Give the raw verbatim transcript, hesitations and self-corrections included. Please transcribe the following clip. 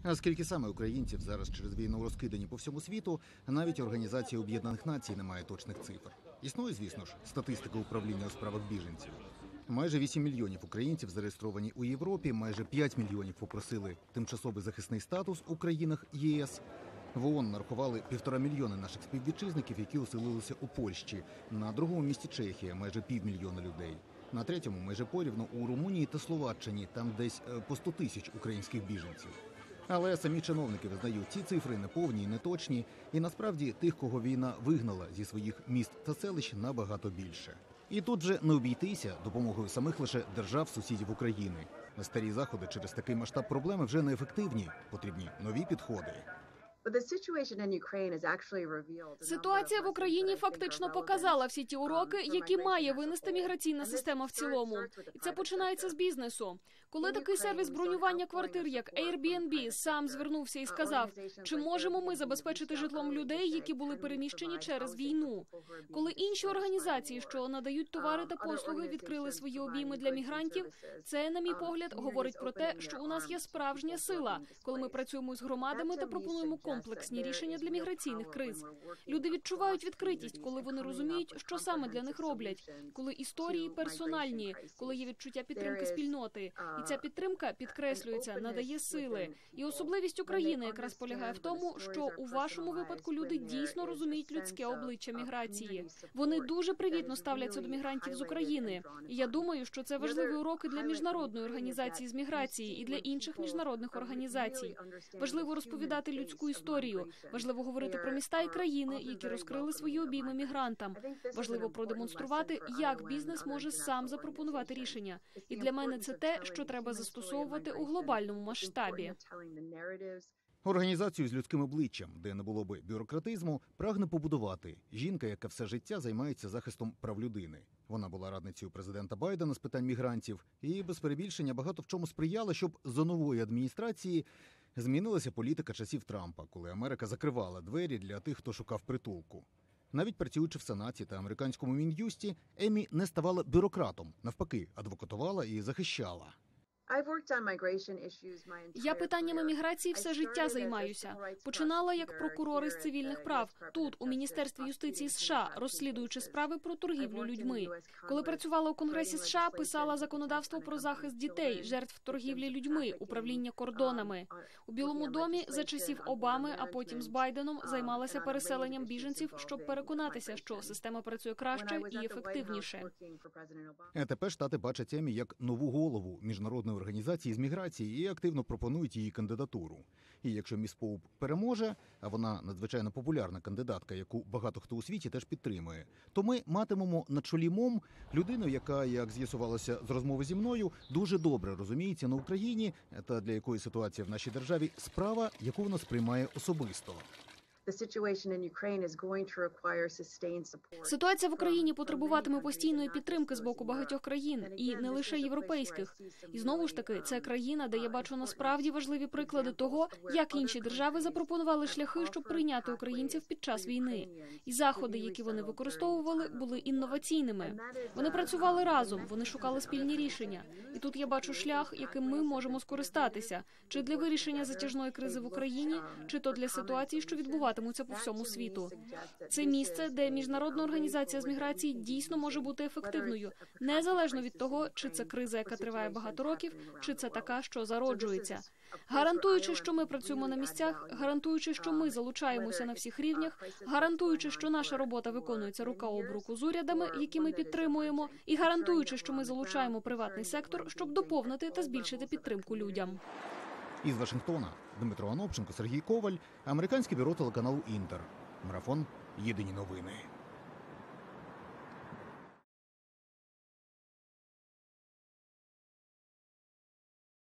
А скільки саме українців зараз через війну розкидані по всьому світу, навіть Організація Об'єднаних Націй не має точних цифр. Існує, звісно ж, статистика управління у справах біженців. Майже вісім мільйонів українців зареєстровані у Європі, майже п'ять мільйонів попросили тимчасовий захисний статус у країнах ЄС. В ООН нарахували півтора мільйони наших співвітчизників, які оселилися у Польщі. На другому місці Чехія – майже півмільйона людей. На третьому – майже порівну у Румунії та Словаччині, там десь по сто тисяч українських біженців. Але самі чиновники визнають, ці цифри неповні і неточні, і насправді тих, кого війна вигнала зі своїх міст та селищ, набагато більше. І тут же не обійтися допомогою самих лише держав-сусідів України. Старі заходи через такий масштаб проблеми вже неефективні, потрібні нові підходи. Ситуація в Україні фактично показала всі ті уроки, які має винести міграційна система в цілому. І це починається з бізнесу. Коли такий сервіс бронювання квартир, як Airbnb, сам звернувся і сказав, чи можемо ми забезпечити житлом людей, які були переміщені через війну. Коли інші організації, що надають товари та послуги, відкрили свої обійми для мігрантів, це, на мій погляд, говорить про те, що у нас є справжня сила, коли ми працюємо з громадами та пропонуємо комплексні рішення для міграційних криз. Люди відчувають відкритість, коли вони розуміють, що саме для них роблять, коли історії персональні, коли є відчуття підтримки спільноти. І ця підтримка підкреслюється, надає сили. І особливість України якраз полягає в тому, що у вашому випадку люди дійсно розуміють людське обличчя міграції. Вони дуже привітно ставляться до мігрантів з України. І я думаю, що це важливі уроки для Міжнародної організації з міграції і для інших міжнародних організацій. Важливо розповідати людську історію. Важливо говорити про міста і країни, які розкрили свої обійми мігрантам. Важливо продемонструвати, як бізнес може сам запропонувати рішення. І для мене це те, що треба застосовувати у глобальному масштабі. Організацію з людським обличчям, де не було би бюрократизму, прагне побудувати жінка, яка все життя займається захистом прав людини. Вона була радницею президента Байдена з питань мігрантів і, без перебільшення, багато в чому сприяла, щоб за нової адміністрації змінилася політика часів Трампа, коли Америка закривала двері для тих, хто шукав притулку. Навіть працюючи в Сенаті та американському Мін'юсті, Емі не ставала бюрократом, навпаки, адвокатувала і захищала. Я питаннями міграції все життя займаюся. Починала як прокурор із цивільних прав, тут, у Міністерстві юстиції США, розслідуючи справи про торгівлю людьми. Коли працювала у Конгресі США, писала законодавство про захист дітей, жертв торгівлі людьми, управління кордонами. У Білому домі за часів Обами, а потім з Байденом, займалася переселенням біженців, щоб переконатися, що система працює краще і ефективніше. А тепер Штати бачать Емі як нову голову міжнародної організації з міграції і активно пропонують її кандидатуру. І якщо міс Поуп переможе, а вона надзвичайно популярна кандидатка, яку багато хто у світі теж підтримує, то ми матимемо на чолі МОМ людину, яка, як з'ясувалося з розмови зі мною, дуже добре розуміється на Україні та для якої ситуація в нашій державі справа, яку вона сприймає особисто. Ситуація в Україні потребуватиме постійної підтримки з боку багатьох країн, і не лише європейських. І знову ж таки, це країна, де я бачу насправді важливі приклади того, як інші держави запропонували шляхи, щоб прийняти українців під час війни. І заходи, які вони використовували, були інноваційними. Вони працювали разом, вони шукали спільні рішення. І тут я бачу шлях, яким ми можемо скористатися, чи для вирішення затяжної кризи в Україні, чи то для ситуацій, що відбуватимуться по всьому світу. Це місце, де Міжнародна організація з міграції дійсно може бути ефективною, незалежно від того, чи це криза, яка триває багато років, чи це така, що зароджується. Гарантуючи, що ми працюємо на місцях, гарантуючи, що ми залучаємося на всіх рівнях, гарантуючи, що наша робота виконується рука об руку з урядами, які ми підтримуємо, і гарантуючи, що ми залучаємо приватний сектор, щоб доповнити та збільшити підтримку людям. Із Вашингтона Дмитро Анопченко, Сергій Коваль, американське бюро телеканалу «Інтер». Марафон. Єдині новини.